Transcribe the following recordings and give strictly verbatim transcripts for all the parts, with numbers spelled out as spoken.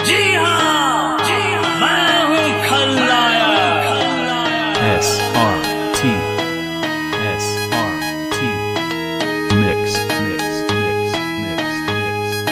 जी हाँ, मैं हूँ खलनायक। S R T S R T Mix Mix Mix Mix Mix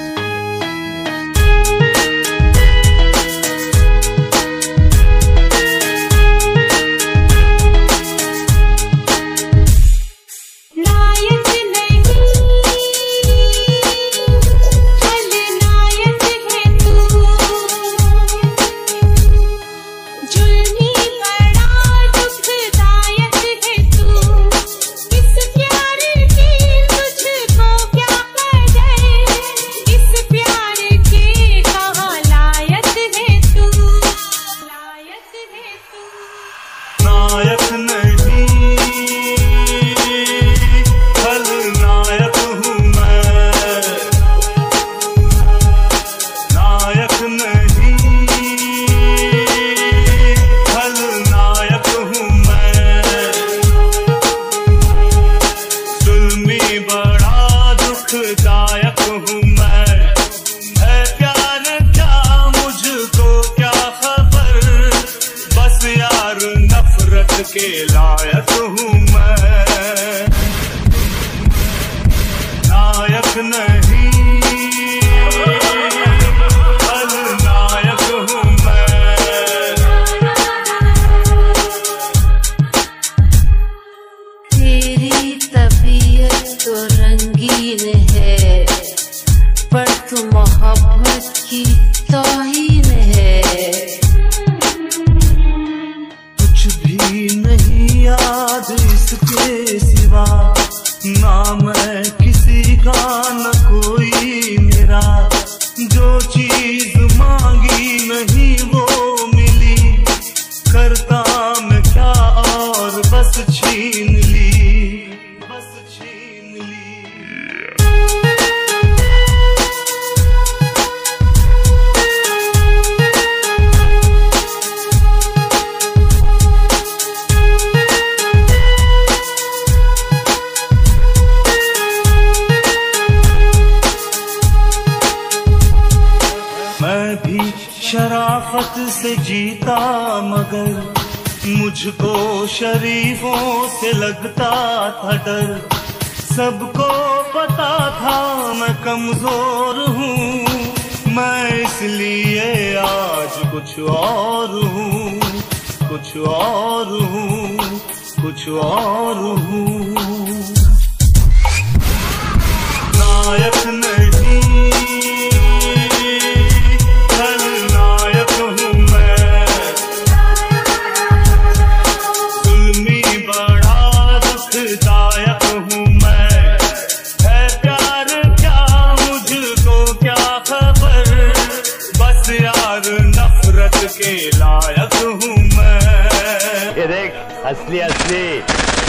नायक नहीं, खलनायक हूँ मैं। नायक नहीं, खलनायक हूँ मैं। जुल्मी बड़ा दुखदायक हूँ मैं। है प्यार क्या मुझको क्या खबर, बस यार नफरत के लायक हूँ मैं। नायक नहीं, खलनायक हूँ मैं। तेरी तबीयत तो रंगीन है, पर तू मोहब्बत की तौहीन है। कुछ भी नहीं याद इसके सिवा, ना मैं किसी का न कोई मेरा। जो चीज मांगी नहीं वो मिली, करता मैं क्या और बस छीन ली, बस छीन ली। मैं भी शराफत से जीता मगर मुझको शरीफों से लगता था डर। सबको पता था मैं कमजोर हूँ, मैं इसलिए आज कुछ और हूँ, कुछ और हूँ, कुछ और हूँ। नायक नहीं, खलनायक हूँ मैं। जुल्मी बड़ा दुखदायक हूँ मैं। है प्यार क्या मुझको क्या खबर, बस यार नफरत के लायक हूँ मैं। ये देख असली असली